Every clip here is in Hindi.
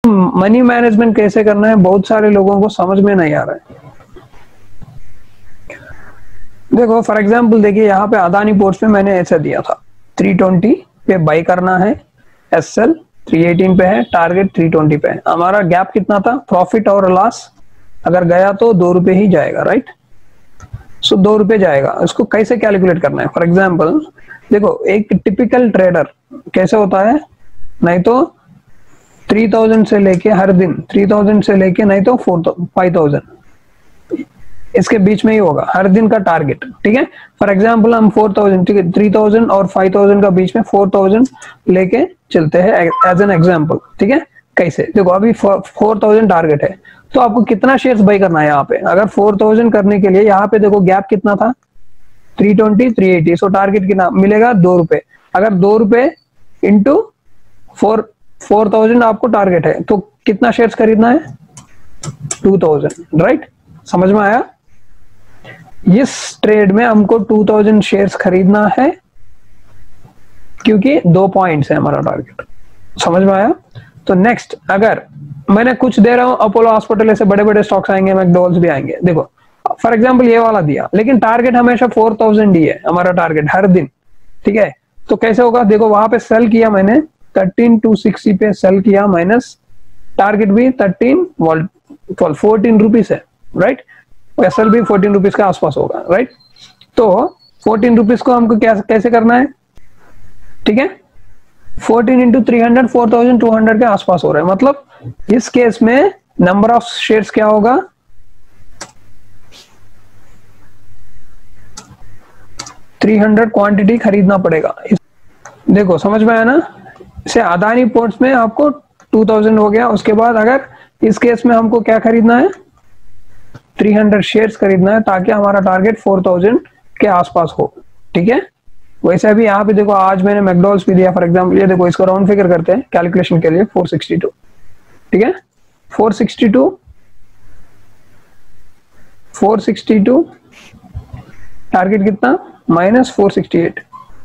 मनी मैनेजमेंट कैसे करना है बहुत सारे लोगों को समझ में नहीं आ रहा है। देखो फॉर एग्जांपल देखिए यहाँ पे अदानी पोर्ट्स में मैंने ऐसा दिया था 320 पे बाई करना है, एसएल 318 पे है, टारगेट 320 पे है। हमारा गैप कितना था, प्रॉफिट और लॉस अगर गया तो 2 रुपए ही जाएगा, राइट। सो 2 रुपए जाएगा। इसको कैसे कैलकुलेट करना है, फॉर एग्जाम्पल देखो एक टिपिकल ट्रेडर कैसे होता है, नहीं तो 3000 से लेके हर दिन 3000 से लेके नहीं तो 5000 इसके बीच में ही होगा हर दिन का टारगेट, ठीक है। फॉर एग्जांपल हम 4000, ठीक है, 3000 और 5000 का बीच में 4000 लेके चलते हैं एज एन एग्जांपल, ठीक है। कैसे, देखो अभी 4000 टारगेट है तो आपको कितना शेयर्स बाई करना है यहाँ पे। अगर 4000 करने के लिए यहाँ पे देखो गैप कितना था 320 380, सो टारगेट कितना मिलेगा 2 रुपए। अगर 2 रुपए इंटू 4000 आपको टारगेट है तो कितना शेयर्स खरीदना है 2000, राइट। समझ में आया। इस ट्रेड में हमको 2000 शेयर्स खरीदना है क्योंकि 2 पॉइंट्स है हमारा टारगेट। समझ में आया। तो नेक्स्ट अगर मैंने कुछ दे रहा हूं, अपोलो हॉस्पिटल ऐसे बड़े बड़े स्टॉक्स आएंगे, मैकडॉनल्ड्स भी आएंगे। देखो फॉर एग्जांपल ये वाला दिया लेकिन टारगेट हमेशा 4000 ही है हमारा टारगेट हर दिन, ठीक है। तो कैसे होगा, देखो वहां पे सेल किया मैंने 13260 पे सेल किया, माइनस टारगेट भी 14 रुपीज है, राइट। एसएल भी 14 रुपीज के आसपास होगा, राइट। तो 14 रुपीज को हमको कैसे करना है, ठीक है। 14 इंटू 300 4200 के आसपास हो रहा है। मतलब इस केस में नंबर ऑफ शेयर्स क्या होगा 300 क्वांटिटी खरीदना पड़ेगा। देखो समझ में आया ना। इसे अदानी पोर्ट्स में आपको 2000 हो गया। उसके बाद अगर इस केस में हमको क्या खरीदना है 300 शेयर्स खरीदना है ताकि हमारा टारगेट 4000 के आसपास हो, ठीक है। वैसे भी यहाँ पे देखो आज मैंने मैकडॉनल्ड्स भी दिया फॉर एग्जांपल, ये देखो इसको राउंड फिगर करते हैं कैलकुलेशन के लिए 462, ठीक है। 462 टारगेट कितना माइनस 468।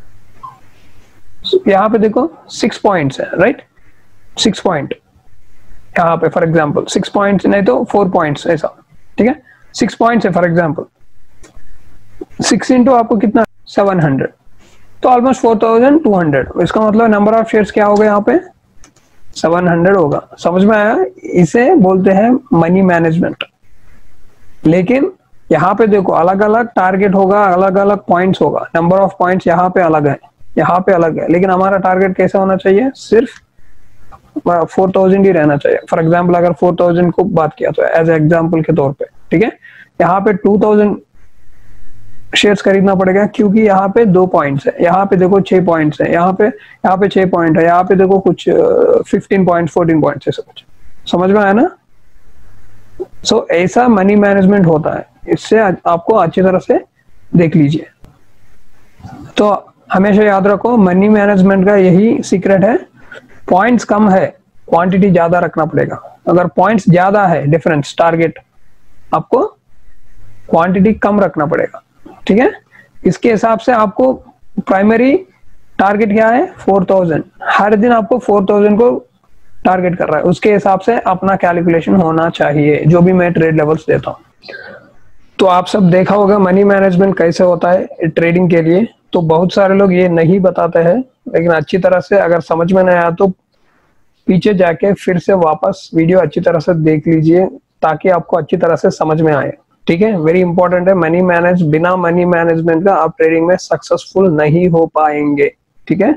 यहाँ पे देखो 6 पॉइंट्स है, राइट। 6 पॉइंट यहाँ पे फॉर एग्जांपल 6 पॉइंट्स नहीं तो 4 पॉइंट्स ऐसा, ठीक है। 6 पॉइंट्स है फॉर एग्जांपल, 6 इंटू आपको कितना 700, तो ऑलमोस्ट 4200। इसका मतलब नंबर ऑफ शेयर्स क्या होगा यहाँ पे 700 होगा। समझ में आया। इसे बोलते हैं मनी मैनेजमेंट। लेकिन यहाँ पे देखो अलग अलग टारगेट होगा, अलग अलग पॉइंट्स होगा, नंबर ऑफ पॉइंट्स यहाँ पे अलग है, यहाँ पे अलग है। लेकिन हमारा टारगेट कैसा होना चाहिए, सिर्फ 4000 ही रहना चाहिए। फॉर एग्जांपल अगर 4000 को बात किया तो एज एग्जांपल के तौर पे, ठीक है। यहाँ पे 2000 शेयर्स खरीदना पड़ेगा क्योंकि यहाँ पे 2 पॉइंट्स है, यहाँ पे देखो 6 पॉइंट्स है, यहाँ पे 6 पॉइंट है, यहाँ पे देखो कुछ 15 पॉइंट 14 पॉइंट्स ऐसा कुछ। समझ में आया ना। सो ऐसा मनी मैनेजमेंट होता है। इससे आपको अच्छी तरह से देख लीजिए। तो हमेशा याद रखो मनी मैनेजमेंट का यही सीक्रेट है, पॉइंट्स कम है क्वांटिटी ज्यादा रखना पड़ेगा। अगर पॉइंट्स ज्यादा है डिफरेंस टारगेट, आपको क्वांटिटी कम रखना पड़ेगा, ठीक है। इसके हिसाब से आपको प्राइमरी टारगेट क्या है 4000, हर दिन आपको 4000 को टारगेट कर रहा है, उसके हिसाब से अपना कैलकुलेशन होना चाहिए जो भी मैं ट्रेड लेवल्स देता हूँ। तो आप सब देखा होगा मनी मैनेजमेंट कैसे होता है ट्रेडिंग के लिए। तो बहुत सारे लोग ये नहीं बताते हैं, लेकिन अच्छी तरह से अगर समझ में नहीं आया तो पीछे जाके फिर से वापस वीडियो अच्छी तरह से देख लीजिए ताकि आपको अच्छी तरह से समझ में आए, ठीक है। वेरी इंपॉर्टेंट है मनी मैनेज। बिना मनी मैनेजमेंट का आप ट्रेडिंग में सक्सेसफुल नहीं हो पाएंगे, ठीक है।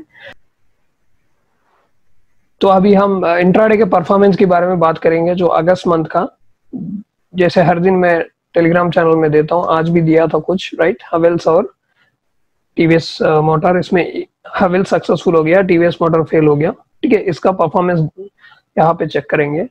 तो अभी हम इंट्राडे के परफॉर्मेंस के बारे में बात करेंगे जो अगस्त मंथ का, जैसे हर दिन मैं टेलीग्राम चैनल में देता हूँ, आज भी दिया था कुछ, राइट। हवेल्स और टीवीएस मोटर, इसमें हवेल्स सक्सेसफुल हो गया, टीवीएस मोटर फेल हो गया, ठीक है। इसका परफॉर्मेंस यहाँ पे चेक करेंगे।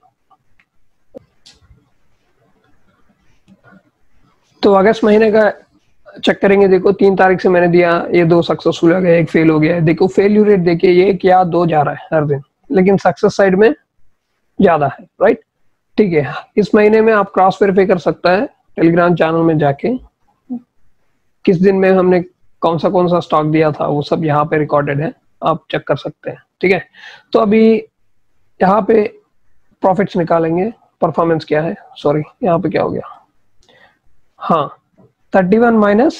तो अगस्त महीने का चेक करेंगे। देखो 3 तारीख से मैंने दिया, ये 2 सक्सेसफुल हो गए, 1 फेल हो गया है। देखो फेल्यूर रेट देखिए, ये 1 या 2 जा रहा है हर दिन, लेकिन सक्सेस साइड में ज्यादा है, राइट, ठीक है। इस महीने में आप क्रॉस वेरीफाई कर सकता है टेलीग्राम चैनल में जाके, किस दिन में हमने कौन सा स्टॉक दिया था, वो सब यहाँ पे रिकॉर्डेड है, आप चेक कर सकते हैं, ठीक है। तो अभी यहाँ पे प्रॉफिट्स निकालेंगे, परफॉर्मेंस क्या है, सॉरी यहाँ पे क्या हो गया, हाँ 31 माइनस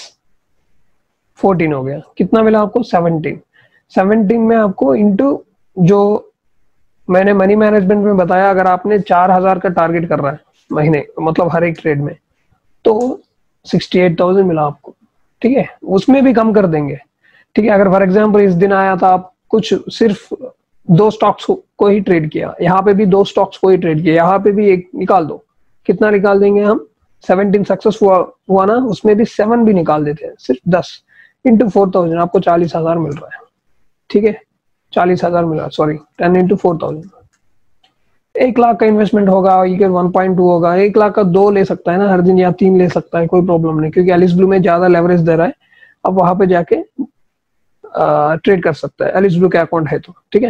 14 हो गया, कितना मिला आपको 17। 17 में आपको इंटू जो मैंने मनी मैनेजमेंट में बताया, अगर आपने 4000 का टारगेट कर रहा है महीने, मतलब हर एक ट्रेड में, तो 68,000 मिला आपको, ठीक है। उसमें भी कम कर देंगे, ठीक है। अगर फॉर एग्जांपल इस दिन आया था, आप कुछ सिर्फ 2 स्टॉक्स को ही ट्रेड किया, यहाँ पे भी 2 स्टॉक्स को ही ट्रेड किया, यहाँ पे भी एक निकाल दो, कितना निकाल देंगे हम, 17 सक्सेस हुआ ना, उसमें भी 7 भी निकाल देते हैं, सिर्फ 10 इंटू 4000 आपको 40,000 मिल रहा है, ठीक है। 40,000 मिला, सॉरी 10 इंटू 4000, 1 लाख का इन्वेस्टमेंट होगा, ये 1.2 होगा, 1 लाख का 2 ले सकता है ना हर दिन, या 3 ले सकता है, कोई प्रॉब्लम नहीं, क्योंकि एलिस ब्लू में ज्यादा लेवरेज दे रहा है, अब वहां पे जाके ट्रेड कर सकता है, एलिस ब्लू का अकाउंट है तो, ठीक है।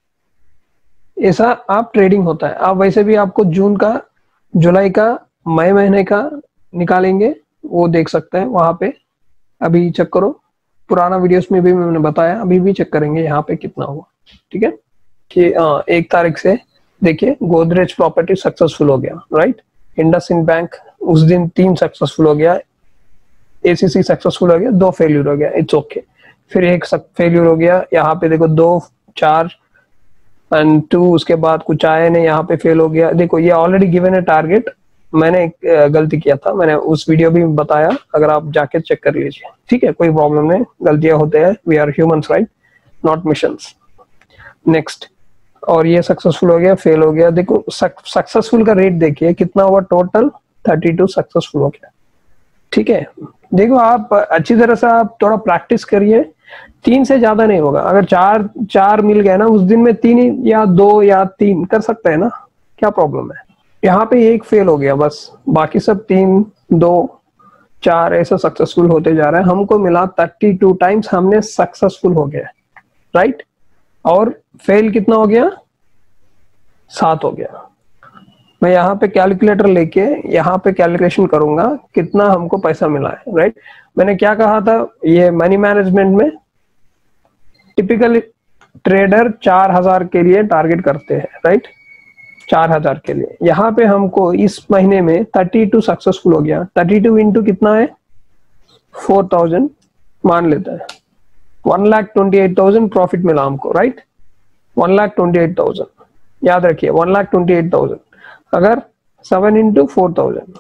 ऐसा आप ट्रेडिंग होता है। आप वैसे भी आपको जून का, जुलाई का, मई महीने का निकालेंगे, वो देख सकते हैं वहां पे, अभी चेक करो, पुराना वीडियोस में भी मैंने बताया, अभी भी चेक करेंगे यहाँ पे कितना हुआ, ठीक है। कि 1 तारीख से देखिए, गोदरेज प्रॉपर्टी सक्सेसफुल हो गया, राइट। इंडसइंड बैंक उस दिन 3 सक्सेसफुल हो गया, एसीसी सक्सेसफुल हो गया, 2 फेल्यूर हो गया, इट्स ओके। फिर 1 फेल्यूर हो गया, यहाँ पे देखो 2, 4 एंड 2, उसके बाद कुछ आए नहीं, यहाँ पे फेल हो गया। देखो ये ऑलरेडी गिवन है टारगेट, मैंने गलती किया था, मैंने उस वीडियो भी बताया, अगर आप जाके चेक कर लीजिए, ठीक है, कोई प्रॉब्लम नहीं, गलतियां होते हैं, we are humans, right, not missions. Next, और ये सक्सेसफुल हो गया, फेल हो गया। देखो सक्सेसफुल का रेट देखिए कितना हुआ, टोटल 32 सक्सेसफुल हो गया, ठीक है। देखो आप अच्छी तरह से आप थोड़ा प्रैक्टिस करिए, 3 से ज्यादा नहीं होगा। अगर 4 मिल गया ना उस दिन में, 3 या 2 या 3 कर सकते हैं ना, क्या प्रॉब्लम है। यहाँ पे 1 फेल हो गया बस, बाकी सब 3, 2, 4 ऐसा सक्सेसफुल होते जा रहा है। हमको मिला 32 टाइम्स हमने सक्सेसफुल हो गया, राइट। और फेल कितना हो गया, 7 हो गया। मैं यहाँ पे कैलकुलेटर लेके यहाँ पे कैलकुलेशन करूंगा कितना हमको पैसा मिला है, राइट। मैंने क्या कहा था, ये मनी मैनेजमेंट में टिपिकल ट्रेडर 4000 के लिए टारगेट करते हैं, राइट, 4000 के लिए। यहाँ पे हमको इस महीने में 32 सक्सेसफुल हो गया, 32 इंटू कितना है 4000 मान लेता है, 1,28,000 प्रॉफिट मिला हमको, राइट। 1,28,000 याद रखिए, 1,28,000। अगर 7 इंटू 4000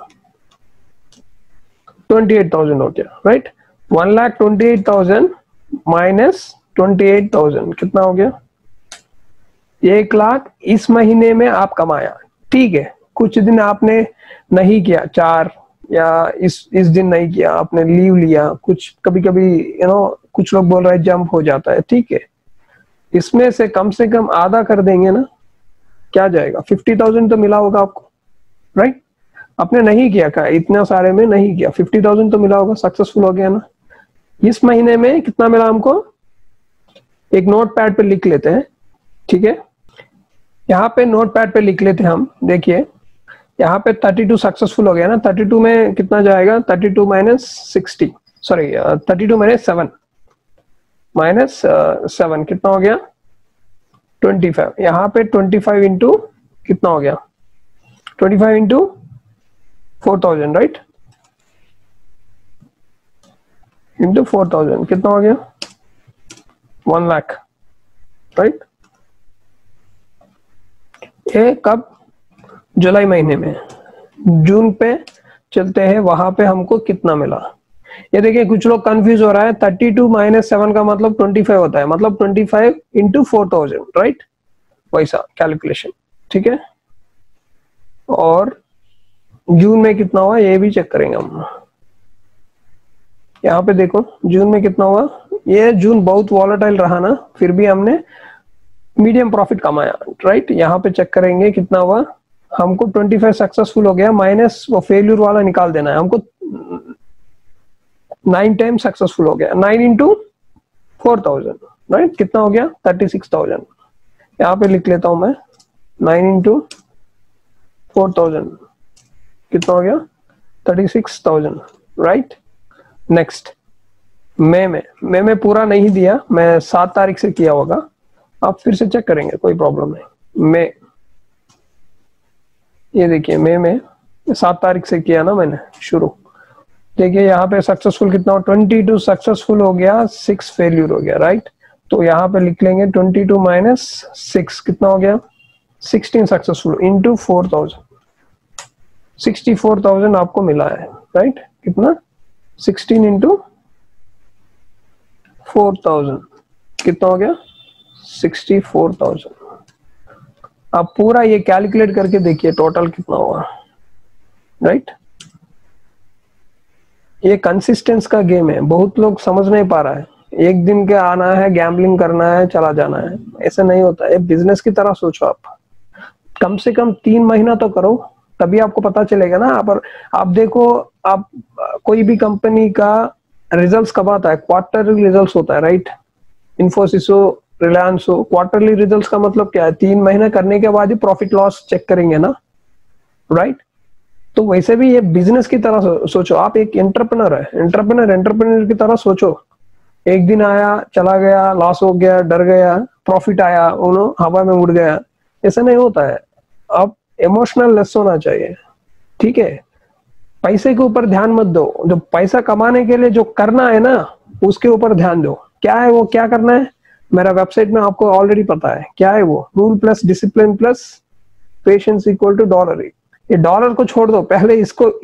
28,000 हो गया, राइट। 1,28,000 माइनस 28,000 कितना हो गया, 1 लाख इस महीने में आप कमाया, ठीक है। कुछ दिन आपने नहीं किया, 4 या इस दिन नहीं किया, आपने लीव लिया, कुछ कभी कभी कुछ लोग बोल रहे हैं जंप हो जाता है, ठीक है। इसमें से कम आधा कर देंगे ना, क्या जाएगा, 50,000 तो मिला होगा आपको, राइट। आपने नहीं किया, क्या इतना सारे में नहीं किया, 50,000 तो मिला होगा, सक्सेसफुल हो गया ना। इस महीने में कितना मिला हमको, एक नोट पैड पे लिख लेते हैं, ठीक है। यहाँ पे नोट पैड पे लिख लेते हैं हम, देखिए यहाँ पे 32 सक्सेसफुल हो गया ना, 32 में कितना जाएगा, 32 माइनस 60, सॉरी 32 माइनस 7, माइनस 7 कितना हो गया 25। यहाँ पे 25 इंटू कितना हो गया, 25 इंटू 4000, राइट, इंटू 4000 कितना हो गया 1 लाख, राइट। ये कब, जुलाई महीने में। जून पे चलते हैं, वहां पे हमको कितना मिला, ये देखिए कुछ लोग कंफ्यूज हो रहा है, 32 माइनस 7 का मतलब 25 होता है, मतलब 25 इंटू 4000, राइट, वैसा कैलकुलेशन, ठीक है। और जून में कितना हुआ ये भी चेक करेंगे हम। यहाँ पे देखो जून में कितना हुआ, ये जून बहुत वॉलेटाइल रहा ना, फिर भी हमने मीडियम प्रॉफिट कमाया, राइट। यहाँ पे चेक करेंगे कितना हुआ, हमको 25 सक्सेसफुल हो गया, माइनस वो फेल्यूर वाला निकाल देना है हमको, 9 टाइम सक्सेसफुल हो गया, 9 इंटू 4000, राइट, कितना हो गया 36,000। यहाँ पे लिख लेता हूं मैं, 9 इंटू 4000 कितना हो गया 36,000, राइट। नेक्स्ट, मई में पूरा नहीं दिया, मैं 7 तारीख से किया होगा, आप फिर से चेक करेंगे, कोई प्रॉब्लम नहीं। मई ये देखिए मई में 7 तारीख से किया ना मैंने शुरू। देखिए यहाँ पे सक्सेसफुल कितना हो, 22 सक्सेसफुल हो गया, 6 फेल्यूर हो गया, राइट। तो यहाँ पे लिख लेंगे 22 माइनस 6 कितना हो गया, 16 सक्सेसफुल इंटू 4000, 64,000 आपको मिला है, राइट। कितना, 16 इंटू 4000 कितना हो गया, 64,000। आप पूरा ये कैलकुलेट करके देखिए टोटल कितना होगा, राइट। ये कंसिस्टेंस का गेम है, बहुत लोग समझ नहीं पा रहा है। एक दिन के आना है, गैम्बलिंग करना है, चला जाना है, ऐसा नहीं होता है। बिजनेस की तरह सोचो आप, कम से कम 3 महीना तो करो, तभी आपको पता चलेगा ना। आप देखो, आप कोई भी कंपनी का रिजल्ट्स कब आता है, क्वार्टरली रिजल्ट्स होता है, राइट। इन्फोसिस हो, रिलायंस हो, क्वार्टरली रिजल्ट्स का मतलब क्या है, 3 महीने करने के बाद ही प्रॉफिट लॉस चेक करेंगे ना, राइट। तो वैसे भी ये बिजनेस की तरह सोचो, आप एक एंटरप्रेन्योर है, एंटरप्रेन्योर की तरह सोचो। एक दिन आया, चला गया, लॉस हो गया, डर गया, प्रॉफिट आया, हवा में उड़ गया, ऐसा नहीं होता है। अब इमोशनल लेस होना चाहिए, ठीक है। पैसे के ऊपर ध्यान मत दो, जो पैसा कमाने के लिए जो करना है ना, उसके ऊपर ध्यान दो। क्या है वो, क्या करना है, मेरा वेबसाइट में आपको ऑलरेडी पता है क्या है वो। Rule plus discipline plus patience equal to $। ये डॉलर को छोड़ दो, पहले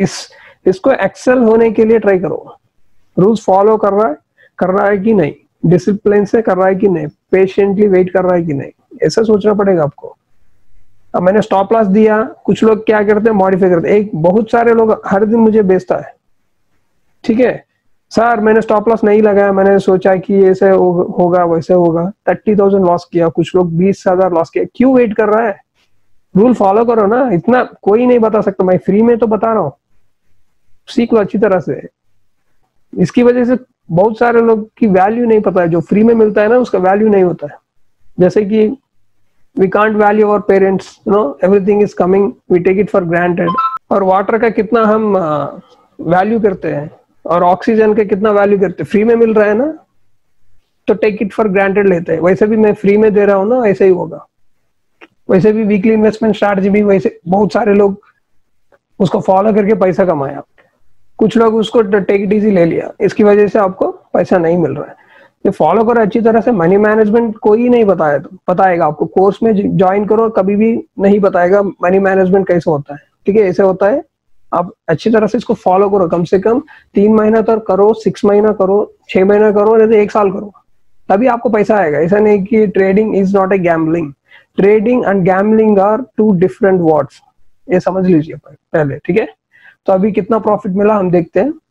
इसको एक्सेल होने के लिए ट्राई करो। रूल्स फॉलो कर रहा है कि नहीं, डिसिप्लिन से कर रहा है कि नहीं, पेशेंटली वेट कर रहा है कि नहीं, ऐसा सोचना पड़ेगा आपको। अब मैंने स्टॉप लॉस दिया, कुछ लोग क्या करते हैं, मॉडिफाई करते हैं। बहुत सारे लोग हर दिन मुझे बेचता है, ठीक है, सर मैंने स्टॉप लॉस नहीं लगाया, मैंने सोचा कि ऐसे होगा वैसे होगा, 30,000 लॉस किया, कुछ लोग 20,000 लॉस किया। क्यों वेट कर रहा है, रूल फॉलो करो ना। इतना कोई नहीं बता सकता, मैं फ्री में तो बता रहा हूँ, सीख लो अच्छी तरह से। इसकी वजह से बहुत सारे लोग की वैल्यू नहीं पता है, जो फ्री में मिलता है ना उसका वैल्यू नहीं होता है। जैसे कि we can't value our parents, everything is coming, we take it for granted. और वाटर का कितना हम वैल्यू करते हैं, और ऑक्सीजन का कितना वैल्यू करते हैं, फ्री में मिल रहा है ना, तो टेक इट फॉर ग्रांटेड लेते हैं। वैसे भी मैं फ्री में दे रहा हूँ ना, ऐसे ही होगा। वैसे भी वीकली इन्वेस्टमेंट स्ट्रैटेजी भी वैसे बहुत सारे लोग उसको फॉलो करके पैसा कमाया, कुछ लोग उसको टेक इट इजी ले लिया, इसकी वजह से आपको पैसा नहीं मिल रहा है। ये फॉलो करो अच्छी तरह से। मनी मैनेजमेंट कोई नहीं बताएगा आपको, कोर्स में ज्वाइन करो, कभी भी नहीं बताएगा मनी मैनेजमेंट कैसे होता है, ठीक है। ऐसे होता है, आप अच्छी तरह से इसको फॉलो करो। कम से कम 3 महीना तक करो, 6 महीना करो, 6 महीना करो, नहीं तो 1 साल करो, तभी आपको पैसा आएगा। ऐसा नहीं कि trading is not a gambling. Trading and gambling are 2 different words, ये समझ लीजिए पहले, ठीक है। तो अभी कितना प्रॉफिट मिला हम देखते हैं।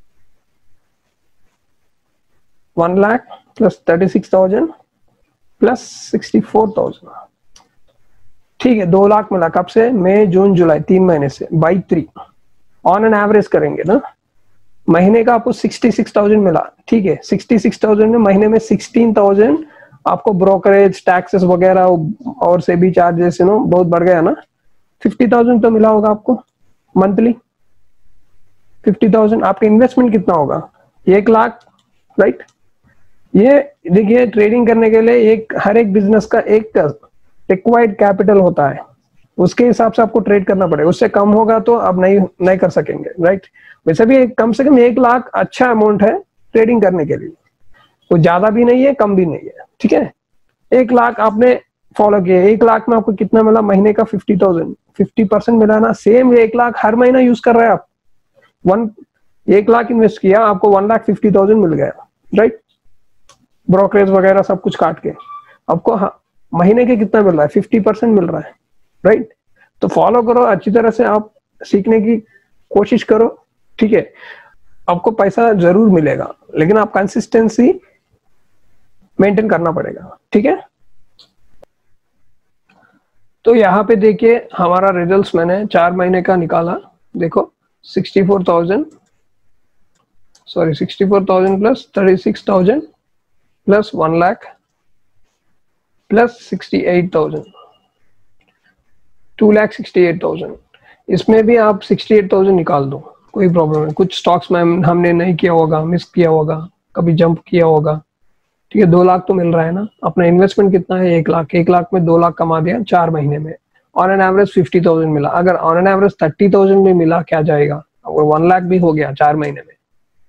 1 लाख प्लस 36,000 प्लस 64,000, ठीक है, 2 लाख मिला। कब से, मई जून जुलाई, 3 महीने से, बाई 3 ऑन एन एवरेज करेंगे ना। महीने का आपको 66,000 मिला, ठीक है। 66,000 में महीने में 16,000 आपको ब्रोकरेज, टैक्सेस वगैरह और से भी चार्जेस बहुत बढ़ गया ना। 50,000 तो मिला होगा आपको मंथली। 50,000 आपका इन्वेस्टमेंट कितना होगा, 1 लाख, राइट। ये देखिए, ट्रेडिंग करने के लिए हर एक बिजनेस का एक रिक्वायर्ड कैपिटल होता है, उसके हिसाब से आपको ट्रेड करना पड़ेगा। उससे कम होगा तो आप नहीं कर सकेंगे, राइट। वैसे भी कम से कम 1 लाख अच्छा अमाउंट है ट्रेडिंग करने के लिए, वो ज्यादा भी नहीं है कम भी नहीं है, ठीक है। 1 लाख आपने फॉलो किया, 1 लाख में आपको कितना मिला, महीने का 50,000, 50% मिला ना। सेम 1 लाख हर महीना यूज कर रहे हैं आप, 1 लाख इन्वेस्ट किया, आपको 1,50,000 मिल गया, राइट। ब्रोकरेज वगैरह सब कुछ काट के आपको महीने के कितना मिल रहा है, 50% मिल रहा है, राइट। तो फॉलो करो अच्छी तरह से, आप सीखने की कोशिश करो, ठीक है। आपको पैसा जरूर मिलेगा, लेकिन आप कंसिस्टेंसी मेंटेन करना पड़ेगा, ठीक है। तो यहाँ पे देखिए हमारा रिजल्ट्स मैंने 4 महीने का निकाला, देखो 64,000 प्लस 36,000 प्लस 1 लाख प्लस 68,000, 2,68,000। इसमें भी आप 68,000 निकाल दो, कोई प्रॉब्लम नहीं। कुछ स्टॉक्स में हमने नहीं किया होगा, मिस किया होगा, कभी जंप किया होगा, ठीक है। 2 लाख तो मिल रहा है ना। अपना इन्वेस्टमेंट कितना है, 1 लाख। 1 लाख में 2 लाख कमा दिया 4 महीने में, ऑन एन एवरेज 50,000 मिला, अगर ऑन एन एवरेज 30,000 में मिला क्या जाएगा, अगर 1 लाख भी हो गया 4 महीने में,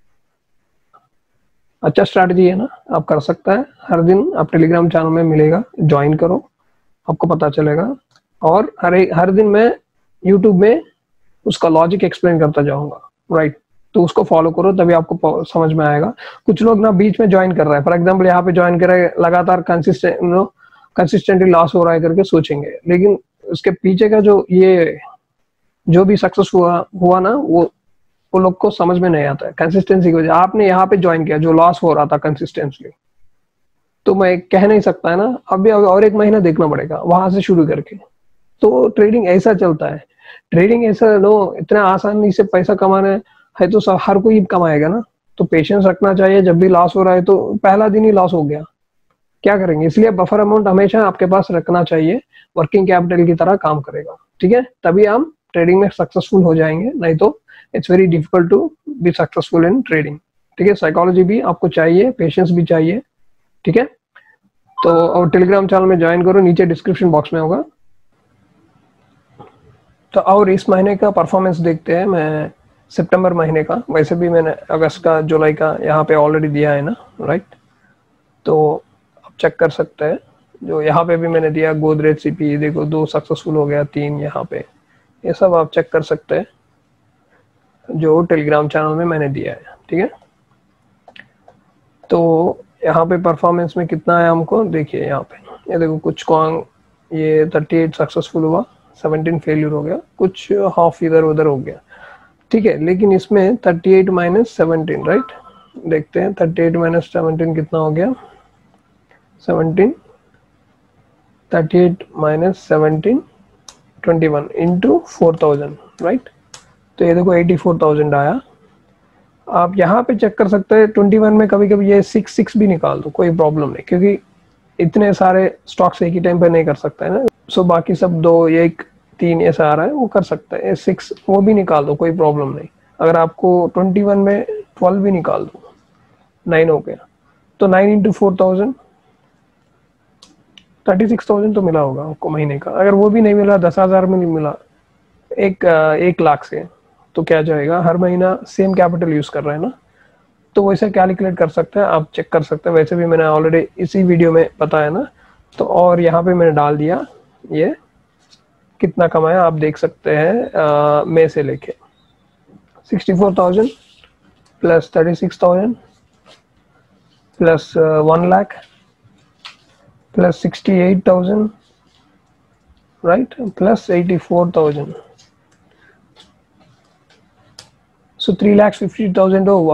अच्छा स्ट्रैटेजी है ना, आप कर सकता है। हर दिन आप टेलीग्राम चैनल में मिलेगा, ज्वाइन करो, आपको पता चलेगा। और हर दिन मैं यूट्यूब में उसका लॉजिक एक्सप्लेन करता जाऊंगा, राइट। तो उसको फॉलो करो, तभी आपको समझ में आएगा। कुछ लोग ना बीच में ज्वाइन कर रहे हैं, फॉर एग्जांपल यहाँ पे ज्वाइन कर रहे हैं, लगातार कंसिस्टेंटली लॉस हो रहा है करके सोचेंगे, लेकिन उसके पीछे का जो भी सक्सेस हुआ ना, वो लोग को समझ में नहीं आता है कंसिस्टेंसी की वजह। आपने यहाँ पे ज्वाइन किया जो लॉस हो रहा था कंसिस्टेंटली, तो मैं कह नहीं सकता है ना, अभी और 1 महीना देखना पड़ेगा वहां से शुरू करके। तो ट्रेडिंग ऐसा चलता है, ट्रेडिंग ऐसा नो इतना आसानी से पैसा कमाना है तो सब हर कोई कमाएगा ना। तो पेशेंस रखना चाहिए, जब भी लॉस हो रहा है तो पहला दिन ही लॉस हो गया, क्या करेंगे, इसलिए बफर अमाउंट हमेशा आपके पास रखना चाहिए, वर्किंग कैपिटल की तरह काम करेगा, ठीक है, तभी हम ट्रेडिंग में सक्सेसफुल हो जाएंगे, नहीं तो it's very difficult to be successful in trading, ठीक है। साइकोलॉजी भी आपको चाहिए, पेशेंस भी चाहिए, ठीक है। तो और टेलीग्राम चैनल में ज्वाइन करो, नीचे डिस्क्रिप्शन बॉक्स में होगा। तो और इस महीने का परफॉर्मेंस देखते हैं, मैं सितंबर महीने का, वैसे भी मैंने अगस्त का जुलाई का यहाँ पे ऑलरेडी दिया है ना, राइट। तो आप चेक कर सकते हैं, जो यहाँ पे भी मैंने दिया गोदरेज सीपी, देखो 2 सक्सेसफुल हो गया, 3 यहाँ पे, ये सब आप चेक कर सकते हैं जो टेलीग्राम चैनल में मैंने दिया है, ठीक है। तो यहाँ पे परफॉर्मेंस में कितना है हमको देखिए, यहाँ पे ये देखो कुछ ये 38 सक्सेसफुल हुआ, 17 फेलियर हो गया, कुछ हाफ इधर उधर हो गया, ठीक है। लेकिन इसमें 38 माइनस 17, राइट, देखते हैं 38 माइनस 17 कितना हो गया, 17, 38 माइनस 17 21 इंटू 4000, राइट। तो ये देखो 84,000 आया। आप यहाँ पे चेक कर सकते हैं 21 में कभी कभी ये 6 भी निकाल दो, कोई प्रॉब्लम नहीं, क्योंकि इतने सारे स्टॉक्स एक ही टाइम पे नहीं कर सकता है ना। सो बाकी सब 2 1 3 ऐसा आ रहा है, वो कर सकता है, 6 वो भी निकाल दो, कोई प्रॉब्लम नहीं। अगर आपको 21 में 12 भी निकाल दो, 9 हो गया, तो 9 इंटू 4000 36,000 तो मिला होगा आपको महीने का। अगर वो भी नहीं मिला, 10,000 में नहीं मिला, 1 लाख से, तो क्या जाएगा, हर महीना सेम कैपिटल यूज कर रहे हैं ना, तो वैसे कैलकुलेट कर सकते हैं, आप चेक कर सकते हैं। वैसे भी मैंने ऑलरेडी इसी वीडियो में बताया ना, तो और यहाँ पे मैंने डाल दिया ये कितना कमाया, आप देख सकते हैं मई से लेके 64,000 plus 36,000 plus 1 lakh plus 68,000, right, plus 84,000, so 3,50,000 हुआ।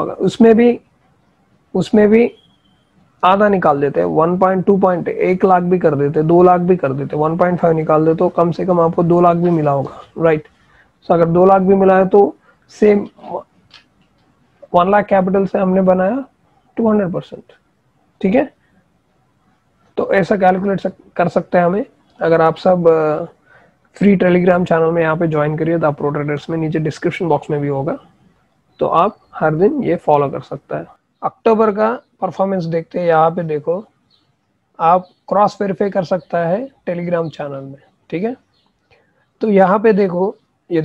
उसमें भी आधा निकाल देते हैं, 1 लाख भी कर देते, 2 लाख भी कर देते, 1.5 निकाल देते, तो कम से कम आपको 2 लाख भी मिला होगा, राइट। सो अगर 2 लाख भी मिला है तो सेम 1 लाख कैपिटल से हमने बनाया 200%, ठीक है। तो ऐसा कैलकुलेट कर सकते हैं हमें। अगर आप सब फ्री टेलीग्राम चैनल में यहाँ पे ज्वाइन करिए, द प्रो ट्रेडर्स में, नीचे डिस्क्रिप्शन बॉक्स में भी होगा, तो आप हर दिन ये फॉलो कर सकते हैं। अक्टूबर का परफॉर्मेंस देखते हैं, यहाँ पे देखो, आप क्रॉस वेरीफाई कर सकता है टेलीग्राम चैनल में, ठीक है। तो यहाँ पे देखो,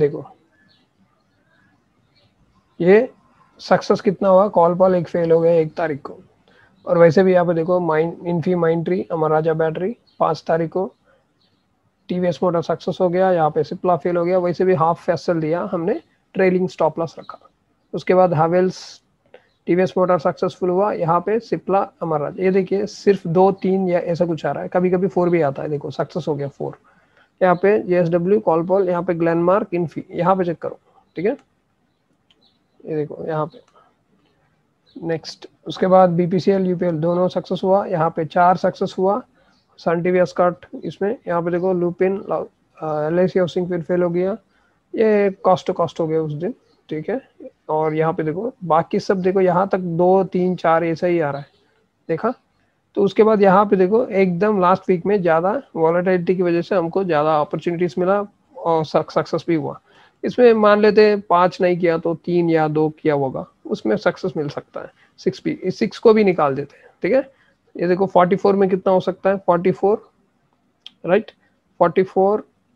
ये सक्सेस कितना हुआ, कॉल पॉल 1 फेल हो गया 1 तारीख को, और वैसे भी यहाँ पे देखो इन्फी माइंट्री, अमर राजा बैटरी 5 तारीख को, टीवीएस मोटर सक्सेस हो गया, यहाँ पे सिप्ला फेल हो गया, वैसे भी हाफ फैसल दिया हमने, ट्रेलिंग स्टॉप लॉस रखा। उसके बाद हावेल्स, टीवीएस मोटर सक्सेसफुल हुआ, यहाँ पे सिप्ला, अमर राजा, ये देखिए सिर्फ 2 3 या ऐसा कुछ आ रहा है, कभी कभी 4 भी आता है, देखो सक्सेस हो गया 4। यहाँ पे जेएसडब्ल्यू, कॉल पॉल, यहाँ पे ग्लेनमार्क, इन्फी, यहाँ पे चेक करो, ठीक है, ये देखो यहाँ पे नेक्स्ट। उसके बाद बीपीसीएल, यूपीएल दोनों सक्सेस हुआ, यहाँ पे 4 सक्सेस हुआ, सन टीवी स्कॉट इसमें, यहाँ पे देखो लुपिन, एलआईसी हाउसिंग फिर फेल हो गया, ये कॉस्ट हो गया उस दिन, ठीक है। और यहाँ पे देखो बाकी सब देखो, यहाँ तक 2 3 4 ऐसा ही आ रहा है, देखा। तो उसके बाद यहाँ पे देखो एकदम लास्ट वीक में ज़्यादा वॉलेटिलिटी की वजह से हमको ज़्यादा अपॉर्चुनिटीज मिला और सक्सेस भी हुआ। इसमें मान लेते 5 नहीं किया तो 3 या 2 किया होगा, उसमें सक्सेस मिल सकता है। 6 को भी निकाल देते हैं, ठीक है। ये देखो 44 में कितना हो सकता है, 44, राइट, 44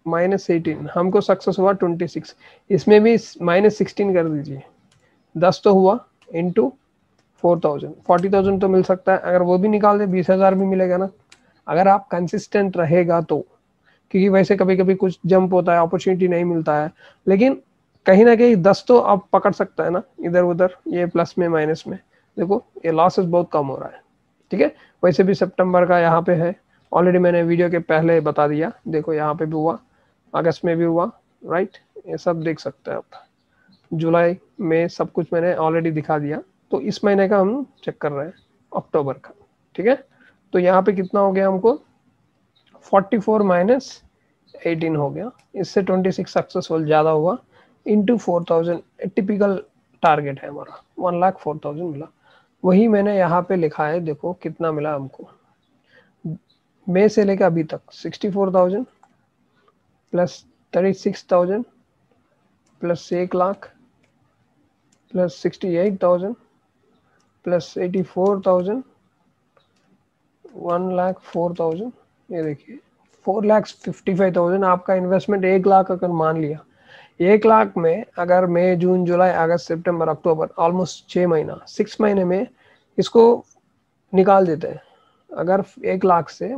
-18, हमको सक्सेस हुआ 26, इसमें भी -16 कर दीजिए, 10 तो हुआ इंटू 4000, 40,000 तो मिल सकता है। अगर वो भी निकाल दे 20,000 भी मिलेगा ना, अगर आप कंसिस्टेंट रहेगा तो। क्योंकि वैसे कभी कभी कुछ जंप होता है, अपॉर्चुनिटी नहीं मिलता है, लेकिन कहीं ना कहीं 10 तो आप पकड़ सकता है ना इधर उधर, ये प्लस में माइनस में। देखो ये लॉसेस बहुत कम हो रहा है, ठीक है। वैसे भी सितंबर का यहाँ पे है, ऑलरेडी मैंने वीडियो के पहले बता दिया। देखो यहाँ पे भी हुआ, अगस्त में भी हुआ, राइट, ये सब देख सकते हैं आप। जुलाई में सब कुछ मैंने ऑलरेडी दिखा दिया। तो इस महीने का हम चेक कर रहे हैं, अक्टूबर का, ठीक है। तो यहाँ पे कितना हो गया हमको, 44 माइनस 18 हो गया, इससे 26 सक्सेसफुल ज़्यादा हुआ, इंटू 4000, टिपिकल टारगेट है हमारा, 1,04,000 मिला। वही मैंने यहाँ पे लिखा है, देखो कितना मिला हमको मई से लेकर अभी तक, 64,000 प्लस 36,000 प्लस 1,00,000 प्लस 68,000 प्लस 84,000, 1,04,000, ये देखिए 4,55,000। आपका इन्वेस्टमेंट 1,00,000 अगर मान लिया, 1,00,000 में अगर मई जून जुलाई अगस्त सितंबर अक्टूबर, ऑलमोस्ट 6 महीना, 6 महीने में इसको निकाल देते हैं। अगर 1,00,000 से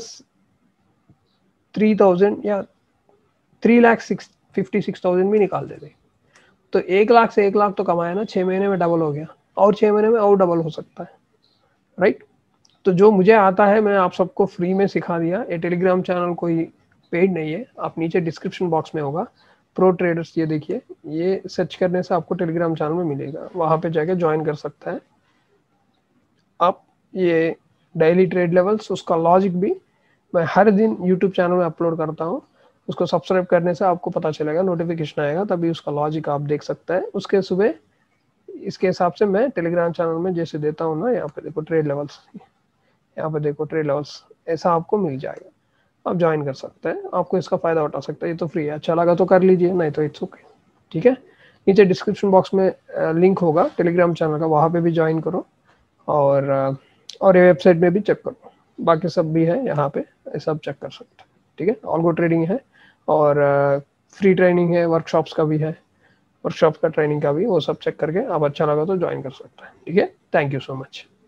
-3,000 या 3,56,000 भी निकाल देते, तो 1,00,000 से 1,00,000 तो कमाया ना, 6 महीने में डबल हो गया, और 6 महीने में और डबल हो सकता है, राइट। तो जो मुझे आता है मैं आप सबको फ्री में सिखा दिया। ये टेलीग्राम चैनल कोई पेड नहीं है, आप नीचे डिस्क्रिप्शन बॉक्स में होगा प्रो ट्रेडर्स, ये देखिए, ये सर्च करने से आपको टेलीग्राम चैनल में मिलेगा, वहाँ पे जाके ज्वाइन कर सकता है आप। ये डेली ट्रेड लेवल्स, उसका लॉजिक भी मैं हर दिन यूट्यूब चैनल में अपलोड करता हूँ, उसको सब्सक्राइब करने से आपको पता चलेगा, नोटिफिकेशन आएगा, तभी उसका लॉजिक आप देख सकते हैं। उसके सुबह इसके हिसाब से मैं टेलीग्राम चैनल में जैसे देता हूँ ना, यहाँ पे देखो ट्रेड लेवल्स, यहाँ पे देखो ट्रेड लेवल्स, ऐसा आपको मिल जाएगा, आप ज्वाइन कर सकते हैं, आपको इसका फ़ायदा उठा सकते हैं। ये तो फ्री है, अच्छा लगा तो कर लीजिए, नहीं तो इट्स ओके, ठीक है। नीचे डिस्क्रिप्शन बॉक्स में लिंक होगा टेलीग्राम चैनल का, वहाँ पे भी ज्वाइन करो, और ये वेबसाइट में भी चेक करो, बाकी सब भी है यहाँ पे, सब चेक कर सकते हैं, ठीक है। ऑलगो ट्रेडिंग है, और फ्री ट्रेनिंग है, वर्कशॉप्स का भी है, वर्कशॉप का ट्रेनिंग का भी, वो सब चेक करके आप अच्छा लगा तो ज्वाइन कर सकते हैं, ठीक है। Thank you so much.